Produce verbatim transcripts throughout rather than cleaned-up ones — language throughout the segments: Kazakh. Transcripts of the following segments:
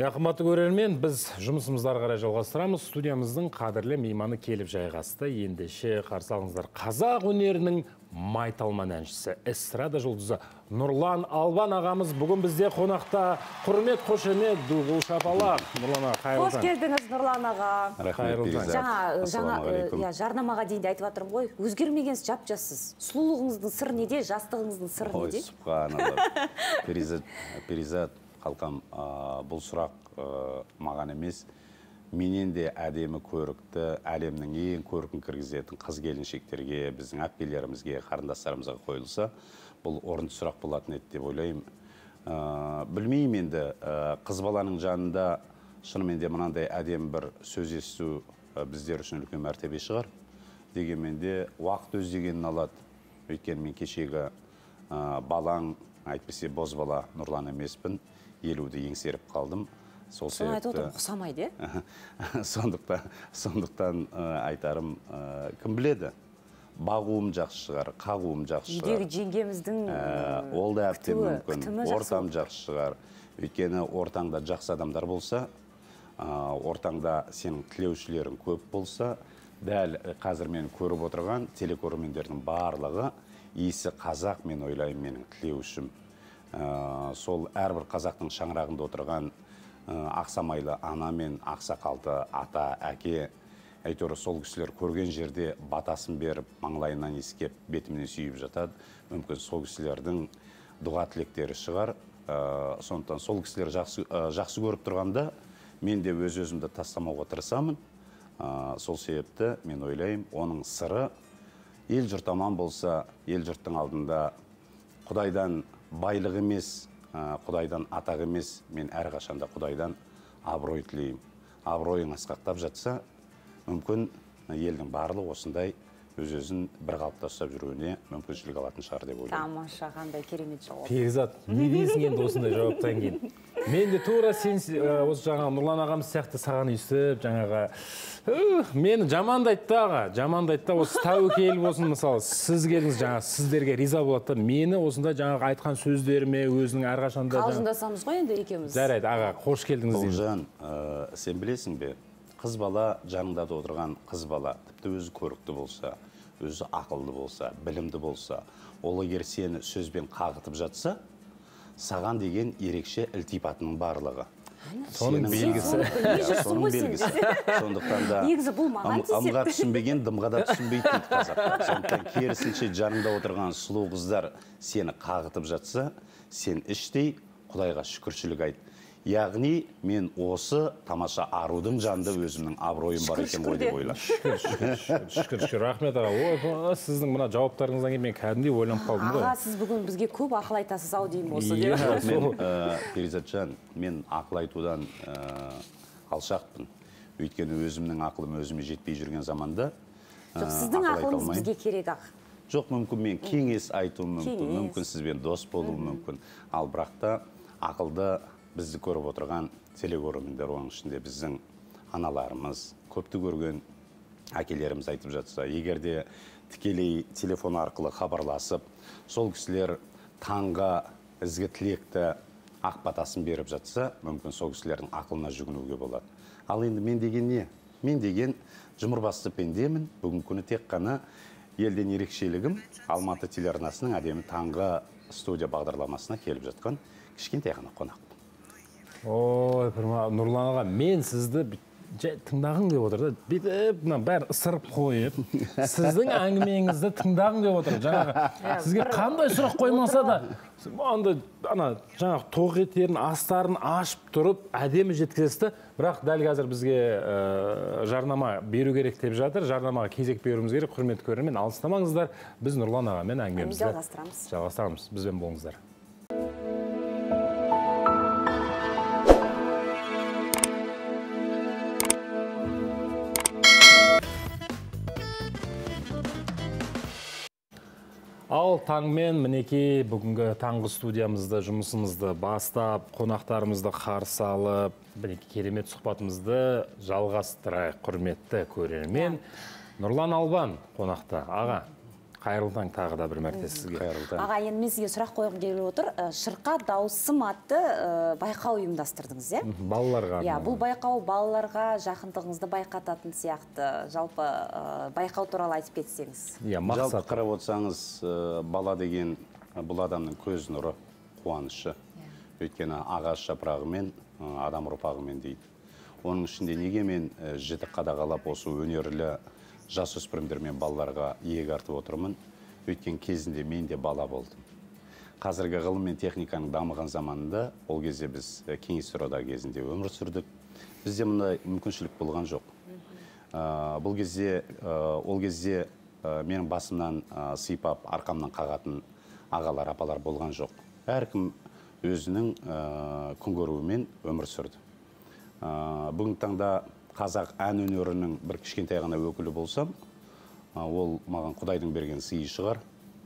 Қымбатты көрермен, біз жұмысымызды ары қарай жалғастырамыз. Студиямыздың қадірлі мейманы келіп жайғасты. Ендеше қарсы алыңыздар. Қазақ өнерінің майталман әншісі, эстрада жұлдызы Нұрлан Албан ағамыз бүгін бізде қонақта. Құрмет, қошемет, ду шапалақ. Нұрлан аға, қайырлы таң. Қош келдіңіз, Нұрлан аға. Қайырлы таң. Жаңа жаңа жарнамаға дейін айтып жатырмын ғой. Өзгермегенсіз, жап-жассыз. Сұлулығыңыздың сыры неде, жастығыңыздың сыры неде? Ой, субханалла. Перизат, қалқам, бұл сұрақ маған емес. Менен де әдемі көрікті, әлемнің ең көркін кіргізетін қыз келіншектерге, біздің әпкелерімізге, қарындастарымызға қойылса, бұл орынды сұрақ болатын еді деп ойлаймын. Білмеймін енді, қыз баланың жанында шынымен де мынандай әдемі бір сөз есту біздер үшін үлкен мәртебе шығар. Дегенмен де уақыт өз дегенін алады. Өйткені мен кешегі балаң, әйтпесе боз бала Нұрлан емеспін, елуді еңсеріп қалдым. Соны айтып отырмын, құсамайды, Сондықтан, сондықтан айтарым, кім біледі? Бағуым жақсы шығар, қағуым жақсы шығар. Үйдегі жеңгеміздің ол да әптен мүмкін. Ортам жақсы шығар. Өйткені ортаңда жақсы адамдар болса, ортаңда сенің тілеушілерің көп болса, дәл қазір мен көріп отырған телекөрермендердің барлығы иісі қазақ, мен ойлаймын, менің тілеушім. Сол әрбір қазақтың шаңырағында отырған ақсамайлы ана мен ақсақалды ата, әке, әйтеуір сол кісілер көрген жерде батасын беріп, маңлайынан иіскеп, бетімнен сүйіп жатады. Мүмкін сол кісілердің дұға тілектері шығар. Сондықтан сол кісілер жақсы көріп тұрғанда, мен де өз-өзімді тастамауға тырысамын. Сол себепті мен ойлаймын, оның сыры ел жұрт аман болса, ел жұрттың алдында Құдайдан байлық емес, Құдайдан атақ емес, мен әрқашанда Құдайдан абырой тілеймін. Абыройың асқақтап жатса, мүмкін елдің барлығы осындай өз-өзін бір қалыпта ұстап жүруіне мүмкіншілік алатын шығар деп ойлаймын. Тамаша, қандай керемет жауап. Перизат, не дейсің енді осындай жауаптан кейін? Мен де тура сен осы жаңағы Нұрлан ағамыз сияқты саған үйсіп, жаңағы мені жамандайды да аға, жамандайды да, осы тәуекел болсын, мысалы, сіз келіңіз, жаңағы сіздерге риза болады да, мені осында жаңағы айтқан сөздеріме өзінің әрқашанда қалжыңдасамыз ғой енді екеуміз. Жарайды, аға, қош келдіңіз. Ұлжан, сен білесің бе, қыз бала, жаныңда отырған қыз бала, тіпті өзі көрікті болса, өзі ақылды болса, білімді болса, ол егер сені сөзбен қағытып жатса, саған деген ерекше ілтипатының барлығы. Соның белгісі. Соның белгісі. Сондықтан да ымға түсінбеген дымға да түсінбейді дейді қазақ. Сондықтан керісінше жаныңда отырған сұлу қыздар сені қағытып жатса, сен іштей Құдайға шүкіршілік айт. Яғни мен осы тамаша арудың жанында өзімнің абыройым бар екен ғой деп ойлаймын. Шүкір, шүкір, шүкір, шүкір, рахмет аға. Ой, сіздің мына жауаптарыңыздан кейін мен кәдімгідей ойланып қалдым ғой. Аға, сіз бүгін бізге көп ақыл айтасыз ау деймін осы. Мен, Перизатжан, мен ақыл айтудан алшақпын. Өйткені өзімнің ақылым өзіме жетпей жүрген заманда жоқ, сіздің ақылыңыз бізге керек ақ. Жоқ, мүмкін мен кеңес айтуым мүмкін, мүмкін сізбен дос болуым мүмкін. Ал бірақ та ақылды бізді көріп отырған телекөрермендер, оның ішінде біздің аналарымыз, көпті көрген әкелеріміз айтып жатса, егер де тікелей телефон арқылы хабарласып, сол кісілер таңға ізгі тілекті ақ батасын беріп жатса, мүмкін сол кісілердің ақылына жүгінуге болады. Ал енді мен деген не? Мен деген жұмырбасты пендемін. Бүгін күні тек қана елден ерекшелігім Алматы телеарнасының әдемі таңғы студия бағдарламасына келіп жатқан кішкентай ғана қонақ. Ой, Нұрлан аға, мен сізді тыңдағың деп отыр да, бүйтіп, бәрін ысырып қойып, сіздің әңгімеңізді тыңдағың деп отыр. Жаңағы, сізге қандай сұрақ қоймаса да, жаңағы тоқ еттерін, астарын ашып тұрып, әдемі жеткізесті, бірақ дәл қазір бізге жарнама беру керек деп жатыр, жарнамаға кезек беруіміз керек, құрметті көрермен, алыстамаңыздар, біз Нұрлан ағамен әңгімемізді жалғастырамыз, бізбен болыңыздар. Ал таңмен мінеки бүгінгі таңғы студиямызды, жұмысымызды бастап, қонақтарымызды қарсы алып, мінеки керемет сұхбатымызды жалғастырайық, құрметті көрермен. Нұрлан Албан қонақта. Аға, Қайырлы таң тағы да бір мәрте сізге. Қайырлы таң. Аға, енді мен сізге сұрақ қойғым келіп отыр. Шырқа дауысым атты байқау ұйымдастырдыңыз, е? Балаларға. Иә, бұл байқау балаларға жақындығыңызды байқататын сияқты. Жалпы байқау туралы айтып кетсеңіз. Иә, мақсат. Жалпы қарап отырсаңыз, бала деген бұл адамның көз нұры, қуанышы. Өйткені ағаш жапырағымен, адам ұрпағымен дейді. Оның ішінде неге мен жіті қадағалап осы өнерлі жасөспірімдер мен балаларға иек артып отырмын. Өткен кезінде мен де бала болдым. Қазіргі ғылым мен техниканың дамыған заманында, ол кезде біз кеңестер одағы кезінде өмір сүрдік. Бізде мұндай мүмкіншілік болған жоқ. Бұл кезде, ол кезде менің басымнан сыйпап, арқамнан қағатын ағалар, апалар болған жоқ. Әркім өзінің күн көруімен өмір сүрді. Бүгінгі таңда қазақ ән өнерінің бір кішкентай ғана өкілі болсам, ол маған Құдайдың берген сыйы шығар.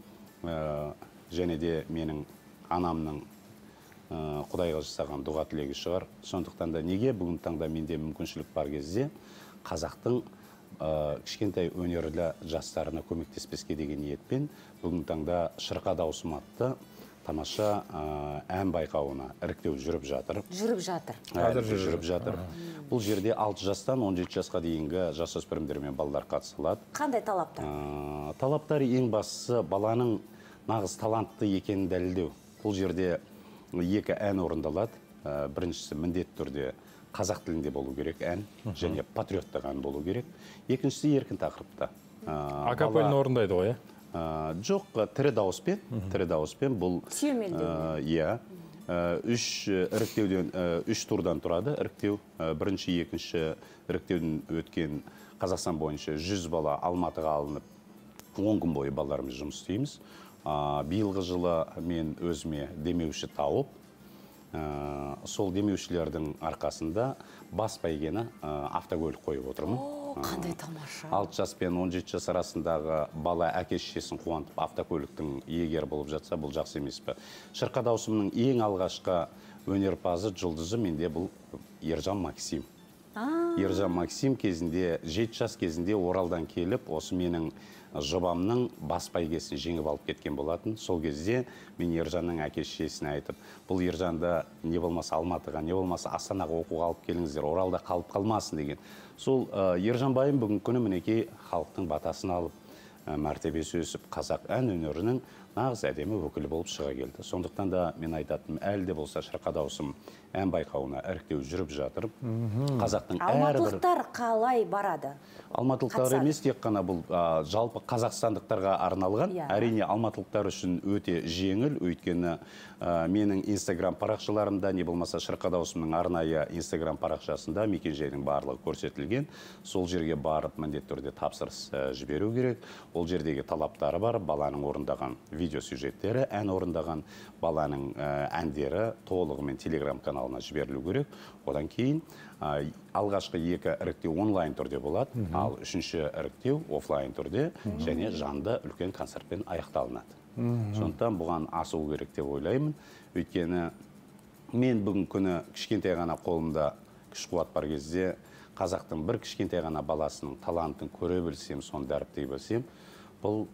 Және де менің анамның Құдайға жасаған дұға тілегі шығар. Сондықтан да неге бүгінгі таңда менде мүмкіншілік бар кезде қазақтың кішкентай өнерлі жастарына көмектеспеске деген ниетпен бүгінгі таңда Шырқа дауысым атты тамаша ән байқауына іріктеу жүріп жатыр. Жүріп жатыр. Қазір жүріп жатыр. Бұл жерде алты жастан он жеті жасқа дейінгі жасөспірімдер мен балалар қатыса. Қандай талаптар? Талаптар ең бастысы баланың нағыз талантты екенін дәлелдеу. Бұл жерде екі ән орындалады. Біріншісі міндетті түрде қазақ тілінде болу керек ән, және патриоттық ән болу керек. Екіншісі еркін тақырыпта. Акапельно орындайды ғой, е? Жоқ, тірі дауыспен, тірі дауыспен бұл сүйемелдеу. Үш іріктеуден, үш турдан тұрады іріктеу. Бірінші, екінші іріктеуден өткен Қазақстан бойынша жүз бала Алматыға алынып, он күн бойы балаларымыз жұмыс істейміз. Биылғы жылы мен өзіме демеуші тауып, сол демеушілердің арқасында бас бәйгені автокөлік қойып отырмын. Қандай тамаша. алты жас пен он жеті жас арасындағы бала әке-шешесін қуантып автокөліктің иегері болып жатса, бұл жақсы емес пе? Шырқа дауысымның ең алғашқы өнерпазы, жұлдызы менде бұл Ержан Максим. Ержан Максим кезінде, жеті жас кезінде Оралдан келіп, осы менің жобамның бас бәйгесін жеңіп алып кеткен болатын. Сол кезде мен Ержанның әке-шешесіне айтып, бұл Ержанды не болмаса Алматыға, не болмаса Астанаға оқуға алып келіңіздер, Оралда қалып қалмасын деген. Сол Ержан байым бүгінгі күні мінекей халықтың батасын алып, мәртебесі өсіп, қазақ ән өнерінің нағыз әдемі өкілі болып шыға келді. Сондықтан да мен айтатыным, әлі де болса Шырқа дауысым ән байқауына іріктеу жүріп жатыр. Қазақтың әрбір... Алматылықтар қалай барады? Алматылықтар емес, тек қана бұл жалпы қазақстандықтарға арналған. Әрине, алматылықтар үшін өте жеңіл, өйткені менің инстаграм парақшаларымда, не болмаса Шырқа дауысымның арнайы инстаграм парақшасында мекен-жайдың барлығы көрсетілген. Сол жерге барып міндетті түрде тапсырыс жіберу керек. Ол жердегі талаптары бар, баланың орындаған видеосюжеттері, ән орындаған баланың әндері толығымен телеграм каналына жіберілу керек. Одан кейін алғашқы екі іріктеу онлайн түрде болады, ал үшінші іріктеу офлайн түрде және жанды үлкен концертпен аяқталынады. Сондықтан бұған асу керек деп ойлаймын. Өйткені мен бүгін күні кішкентай ғана қолымда күш қуат бар кезде қазақтың бір кішкентай ғана баласының талантын көре білсем, соны дәріптей білсем, бұл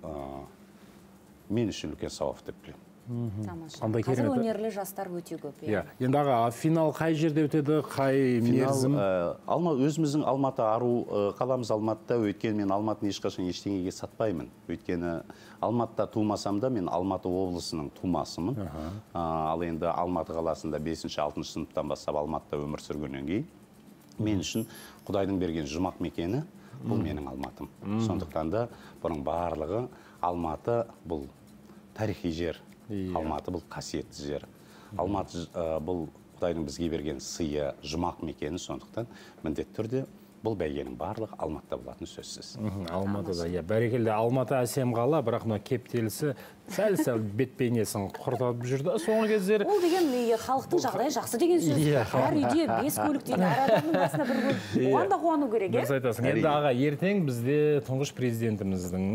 мен үшін үлкен сауап деп білемін. Қазір өнерлі жастар өте көп. Енді аға, финал қай жерде өтеді, қай мерзім? Өзіміздің Алматы ару қаламыз Алматыда, өйткені мен Алматыны ешқашан ештеңеге сатпаймын. Өйткені Алматыда тумасам да, мен Алматы облысының тумасымын. Ал енді Алматы қаласында бесінші алтыншы сыныптан бастап Алматыда өмір сүргеннен кейін, мен үшін Құдайдың берген жұмақ мекені, бұл менің Алматым. Сондықтан да бұның барлығы Алматы бұл тарихи жер. Алматы бұл қасиетті жер. Алматы бұл Құдайдың бізге берген сыйы, жұмақ мекені, сондықтан міндетті түрде бұл бәйгенің барлығы Алматыда болатын сөзсіз. Алматыда, иә, бәрекелді. Алматы әсем қала, бірақ мына кептелісі сәл-сәл бет-бейнесін құртатып жүрді соңғы кездері. Ол деген халықтың жағдайы жақсы деген сөз. Әр үйде бес көлік дейін, әр адамның басына бір көлік. Оған да қуану керек, е? Дұрыс айтасың. Енді аға, ертең бізде тұңғыш президентіміздің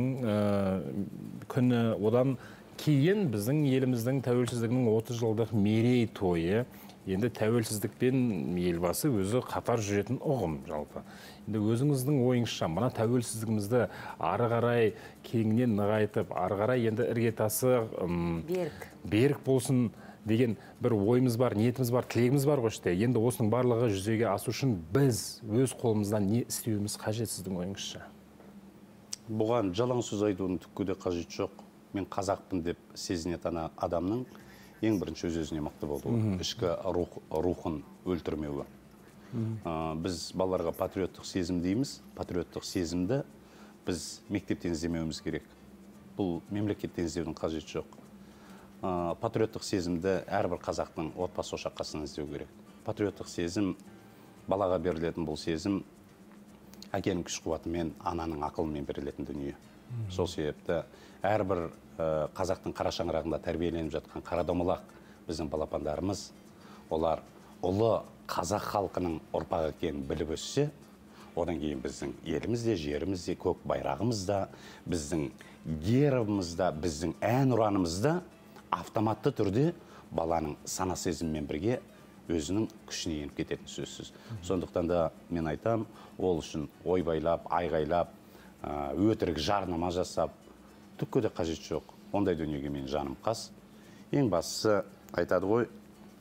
күні, одан кейін біздің еліміздің тәуелсіздігінің отыз жылдық мерей тойы. енді тәуелсіздікпен елбасы өзі қатар жүретін ұғым жалпы. Енді өзіңіздің ойыңызша мына тәуелсіздігімізді ары қарай кеңінен нығайтып, ары қарай енді іргетасы берік берік болсын деген бір ойымыз бар, ниетіміз бар, тілегіміз бар ғой іште. Енді осының барлығы жүзеге асу үшін біз өз қолымыздан не істеуіміз қажет сіздің ойыңызша? Бұған жалаң сөз айтудың түкке де қажет жоқ. Мен қазақпын деп сезінетін адамның ең бірінші өз-өзіне мықты болуы, ішкі рухын өлтірмеуі. Біз балаларға патриоттық сезім дейміз. Патриоттық сезімді біз мектептен іздемеуіміз керек. Бұл мемлекеттен іздеудің қажеті жоқ. Патриоттық сезімді әрбір қазақтың отбасы ошаққасын іздеу керек. Патриоттық сезім, балаға берілетін бұл сезім әкенің күш қуатымен, ананың ақылымен берілетін дүние. Сол себепті әрбір қазақтың қара шаңырағында тәрбиеленіп жатқан қара домалақ біздің балапандарымыз, олар ұлы қазақ халқының ұрпағы екенін біліп өссе, одан кейін біздің елімізде, жерімізде, көк байрағымызда, біздің гербімізде, біздің ән ұранымызда автоматты түрде баланың сана сезіммен бірге өзінің күшіне еніп кететін сөзсіз. Сондықтан да мен айтам, ол үшін ойбайлап, айғайлап, өтірік жарнама жасап, түкке де қажет жоқ. Ондай дүниеге мен жаным қас. Ең бастысы айтады ғой,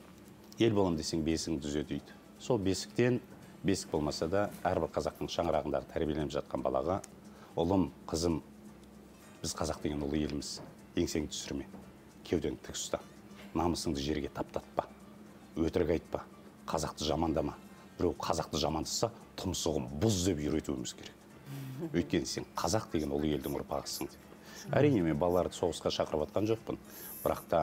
ел болам десең бесігіңді түзе дейді. Сол бесіктен, бесік болмаса да, әрбір қазақтың шаңырағындағы тәрбиеленіп жатқан балаға, ұлым, қызым, біз қазақ деген ұлы еліміз, еңсеңді түсірме, кеудеңді тік ұста, намысыңды жерге таптатпа, өтірік айтпа, қазақты жамандама. Біреу қазақты жамандаса, тұмсығын бұз деп үйретуіміз керек. Өйткені сен қазақ деген ұлы елдің ұрпағысың деп. Әрине мен балаларды соғысқа шақырып атқан жоқпын, бірақ та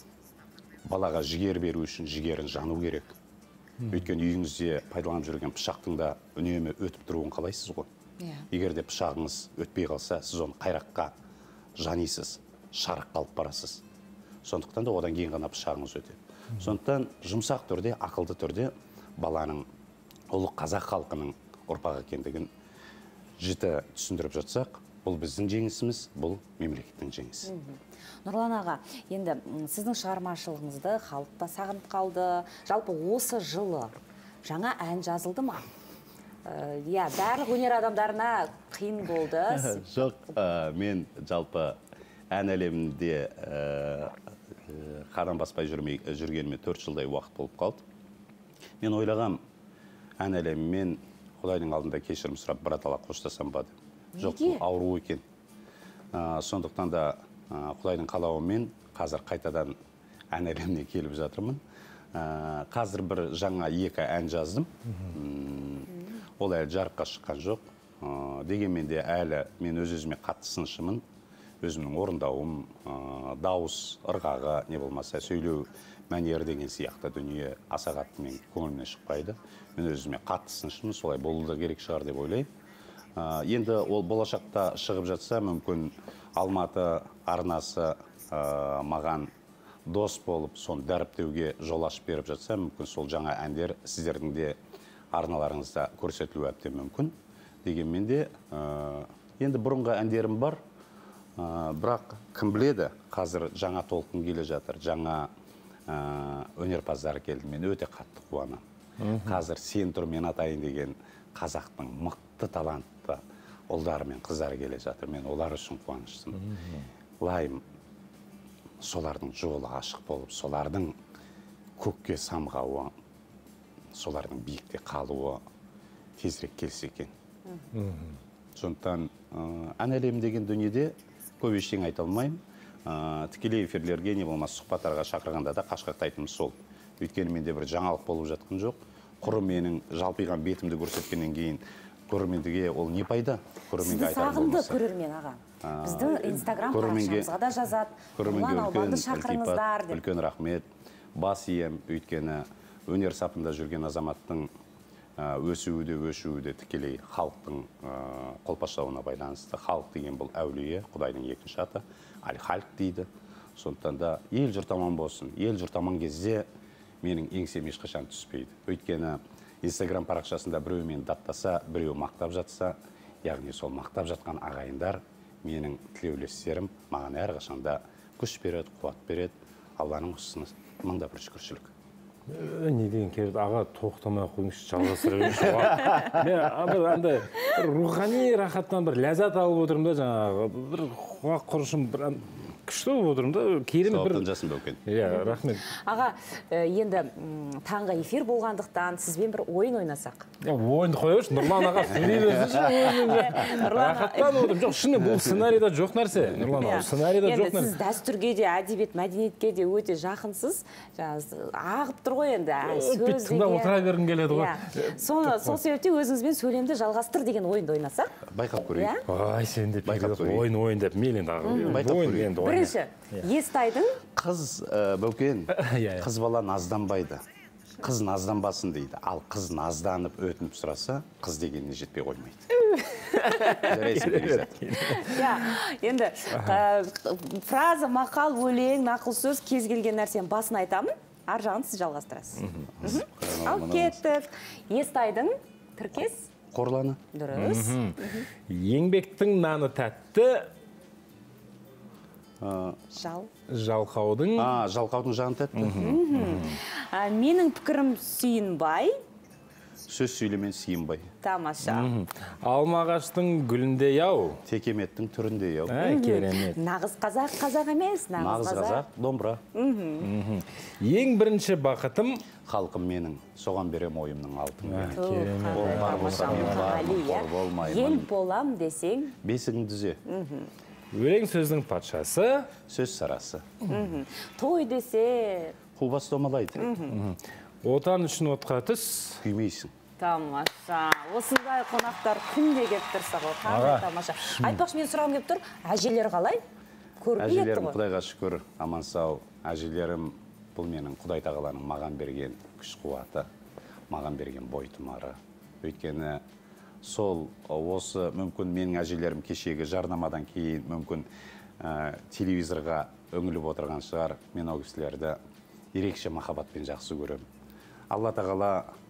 балаға жігер беру үшін жігерін жану керек. Өйткені үйіңізде пайдаланып жүрген пышақтың да үнемі өтіп тұруын қалайсыз ғой. Егер де пышағыңыз өтпей қалса, сіз оны қайраққа жанисыз, шарыққа алып барасыз. Сондықтан да одан кейін ғана пышағыңыз өтеді. Сондықтан жұмсақ түрде, ақылды түрде баланың ұлы қазақ халқының ұрпағы екендігін жіті түсіндіріп жатсақ, бұл біздің жеңісіміз, бұл мемлекеттің жеңісі. Нұрлан аға, енді сіздің шығармашылығыңызды халық та сағынып қалды. Жалпы осы жылы жаңа ән жазылды ма? Иә, барлық өнер адамдарына қиын болды. Жоқ, мен жалпы ән әлемінде қадам баспай жүргеніме төрт жылдай уақыт болып қалды. Мен ойлағам, ән әлемімен Құдайдың алдында кешірім сұрап, біратала қоштасам ба деп. Жоқ, ауру екен. Сондықтан да Құдайдың қалауымен қазір қайтадан ән әлеміне келіп жатырмын. Қазір бір жаңа екі ән жаздым. Ол әлі жарыққа шыққан жоқ. Дегенмен де әлі мен өз-өзіме қатты сыншымын. Өзімнің орындауым, дауыс, ырғағы, не болмаса сөйлеу мәнері деген сияқты дүние аса қатты мен көңілімнен шықпайды. Мен өзіме қатты сыншымын, солай болу да керек шығар деп ойлаймын. Енді ол болашақта шығып жатса, мүмкін Алматы арнасы маған дос болып, соны дәріптеуге жол ашып беріп жатса, мүмкін сол жаңа әндер сіздердің де арналарыңызда көрсетілуі әбден мүмкін. Дегенмен де енді бұрынғы әндерім бар, бірақ кім біледі, қазір жаңа толқын келе жатыр, жаңа өнерпаздар келді. Мен өте қатты қуанамын. Қазір сен тұр мен атайын деген қазақтың мықты талантты ұлдары мен қыздары келе жатыр. Мен олар үшін қуаныштымын. Лайым солардың жолы ашық болып, солардың көкке самғауы, солардың биікте қалуы тезірек келсе екен. Сондықтан ән әлемі деген дүниеде көп ештеңе айта алмаймын. Тікелей эфирлерге не болмас сұхбаттарға шақырғанда да қашқақтайтыным сол. Өйткені менде бір жаңалық болып жатқан жоқ. Құры менің жалпиған бетімді көрсеткеннен кейін көрермендіге ол не пайда? Сізді сағынды көрермен аға. Біздің инстаграм парақшамызға да жазады. Нұрлан Албанды шақырыңыздар деп. Үлкен рахмет. Бас ием, өйткені өнер сапында жүрген азаматтың өсуі де өшуі де тікелей халықтың қолпаштауына байланысты. Халық деген бұл әулие, Құдайдың екінші аты, Аль-Хальк дейді. Сондықтан да ел жұрт аман болсын. Ел жұрт аман кезде менің еңсем ешқашан түспейді. Өйткені инстаграм парақшасында біреу мені даттаса, біреу мақтап жатса, яғни сол мақтап жатқан ағайындар менің тілеулестерім маған әрқашанда күш береді, қуат береді. Алланың ұсынысы мыңда бір шүкіршілік. не деген керек, аға тоқтамай қойыңызшы, жалғастыра беріңізші. Мен бір андай рухани рахаттан бір ләззат алып отырмын да, жаңағы бір құлақ құрышым бір күшті болып отырмын да, керемет бір... Сауаптан жасын бөкен. Иә, рахмет. Аға, енді таңғы эфир болғандықтан сізбен бір ойын ойнасақ. Ойынды қойыңызшы, Нұрлан аға сөйлей берсінші. Рахаттан отырмын. Жоқ, шыны бұл сценарийда жоқ нәрсе. Нұрлан аға, сценарийда жоқ нәрсе. Сіз дәстүрге де, әдебиет, мәдениетке де өте жақынсыз. Ағып тұр ғой енді. Сөз тыңдап отыра бергім келеді ғой. Сол себепте өзіңізбен сөйлемді жалғастыр деген ойынды ойнасақ. Байқап көрейік. Ай, сен деп ойын ойын деп мен енді бірінші, Естайдың қыз Бөкен, қыз бала назданбайды. Қыз назданбасын дейді. Ал қыз назданып өтініп сұраса, қыз дегеніне жетпей қоймайды. Енді фраза, мақал, өлең, нақыл сөз кез келген нәрсенің басын айтамын, ар жағын сіз жалғастырасыз. Ал кеттік. Естайдың тіркес? Қорланы. Дұрыс. Еңбектің наны тәтті. Жал. Жалқаудың. Жалқаудың жаны тәтті. Менің пікірім Сүйінбай. Сөз сөйлемен Сүйінбай. Тамаша. Алмағаштың гүліндей ау. Текеметтің түріндей ау. Керемет. Нағыз қазақ қазақ емес. Нағыз қазақ домбыра. Ең бірінші бақытым. Халқым менің, соған берем ойымның алтын. Ел болам десең. Бесігің дүзе. Өлең сөздің патшасы. Сөз сарасы. Той десе. Қубас домалайды. Отан үшін отқа түс. Күймейсің. Тамаша. Осындай қонақтар күнде кеп тұрса ғой. Қандай тамаша. Айтпақшы, мен сұрағым кеп тұр. Әжелер қалай? Көріп етті ғой. Әжелерім Құдайға шүкір, аман сау. Әжелерім бұл менің Құдай тағаланың маған берген күш қуаты, маған берген бойтұмары. Өйткені сол осы мүмкін менің әжелерім кешегі жарнамадан кейін мүмкін телевизорға өңіліп отырған шығар. Мен ол кісілерді ерекше махаббатпен жақсы көрем. Алла тағала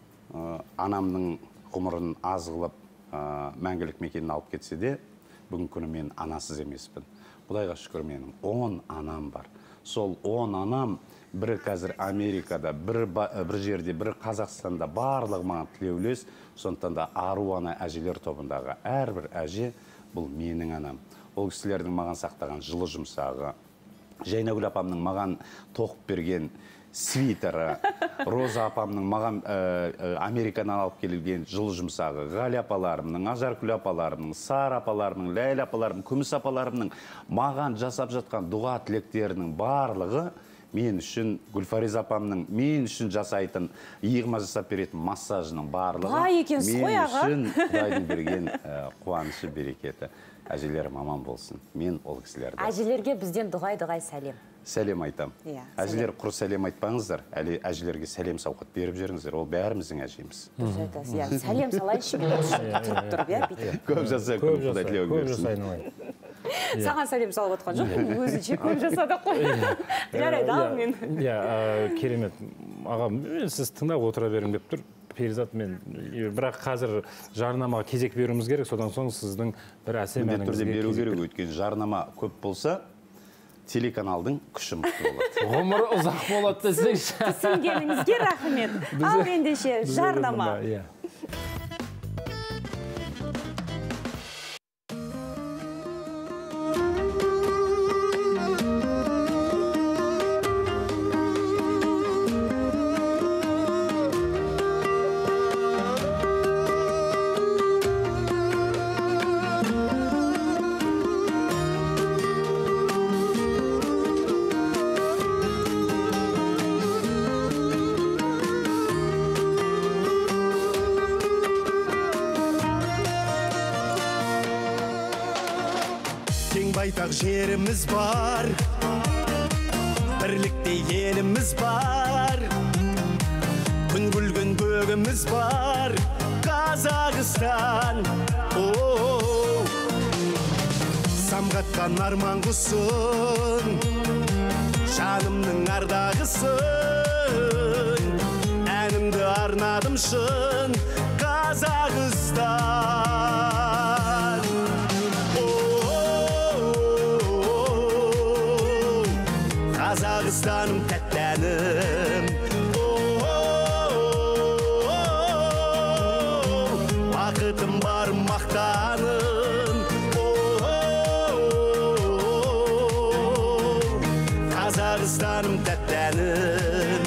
анамның ғұмырын аз қылып мәңгілік мекенін алып кетсе де, бүгін күні мен анасыз емеспін. Құдайға шүкір, менің он анам бар. Сол он анам бірі қазір Америкада, бір жерде, бірі Қазақстанда, барлығы маған тілеулес. Сондықтан да ару ана әжелер тобындағы әрбір әже бұл менің анам. Ол кісілердің маған сақтаған жылы жұмсағы, Жайнагүл апамның маған тоқып берген свитері, Роза апамның маған Америкадан алып келілген жылы жұмсағы, Ғали апаларымның, Ажаркүл апаларымның, Сар апаларымның, Ләйла апаларымның, Күміс апаларымның маған жасап жатқан дұға тілектерінің барлығы мен үшін, Гүлфариз апамның мен үшін жасайтын, иығыма жасап беретін массажының барлығы мен үшін Құдайдың берген қуанышы, берекеті. Әжелерім аман болсын. Мен ол кісілерді. Әжелерге бізден дұғай-дұғай сәлем. Сәлем айтам. Әжелер құр сәлем айтпаңыздар, әлі әжелерге сәлем сауқат беріп жеріңіздер. Ол бәріміздің әжеміз. Сәлем салайыншы тұрып тұрып. Көп жаса, көп Құдай тілеуін берсін. Саған сәлем салып отқан жоқ, өзінше көп жасадық қой. Жарайды, ал мен. Керемет. Аға, сіз тыңдап отыра берім деп тұр. Перизат, мен бірақ қазір жарнамаға кезек беруіміз керек, содан соң сіздің бір әсем әніңізге беру керек. Өйткені жарнама көп болса, телеканалдың күші мықты болады. Ғұмыры ұзақ болады десеңші. Түсінгеніңізге рахмет. Ал ендеше жарнама. Байтақ жеріміз бар, бірлікте еліміз бар, күн күлгін бөгіміз бар, Қазақстан. Самғатқан арман құсын, жанымның ардағысын, әнімді арнадым шын, Қазақстан. Қазақстаным тәттәнім, Қазақстаным тәттәнім.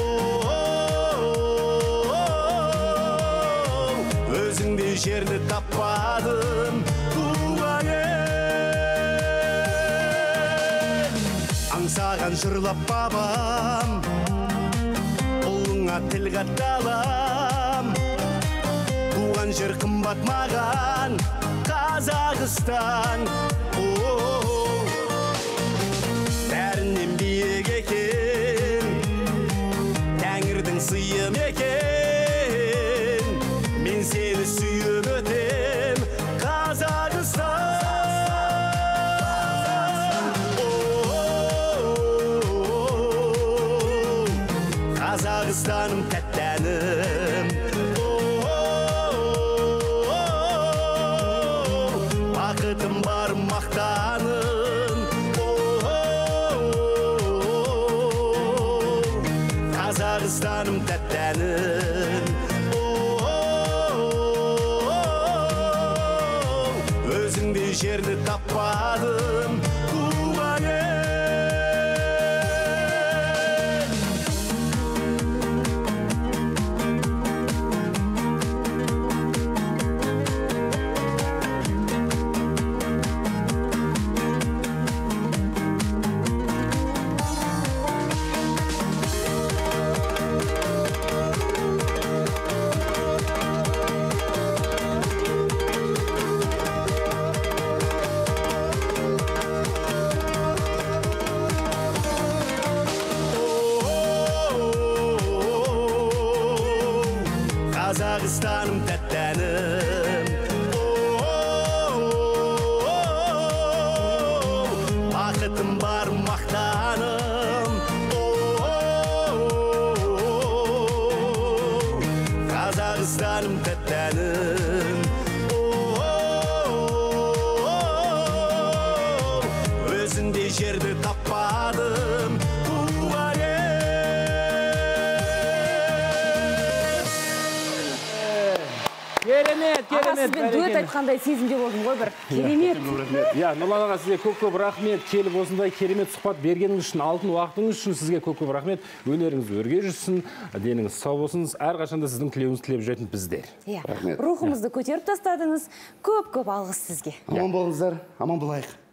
Өзіңдей жерді таппадым, туған ел. Аңсаған жырлап бабам, ұлыңа тіл қатталам. Туған жер қымбат маған, Қазақстан. Бәрінен биік екен, Тәңірдің сыйым екен. Мен сені сүйіп өтем, Қазақстан. Қазақстаным тәттәнім. Бақытым бар мақтаным. Қазақстаным тәттәнім. Өзіңдей жерді таппадым, туған ел. Қазақстаным тәттәнім. Бақытым бар мақтаным. Қазақстаным тәттәнім. Өзіңдей жерді таппадым, туған ел. Керемет, Аға, керемет. сізбен дуэт айтқандай сезімде болдым ғой, бір керемет. Я, Нұрлан аға, сізге көп-көп рахмет. Келіп осындай керемет сұхбат бергеніңіз үшін, алтын уақытыңыз үшін сізге көп-көп рахмет. Өнеріңіз өрге жүрсін, деніңіз сау болсын. Әрқашанда сіздің тілеуіңіз тілеп жүретін біздер. Рухымызды көтеріп тастадыңыз. Көп-көп алғыс сізге. Аман болыңыздар, аман болайық.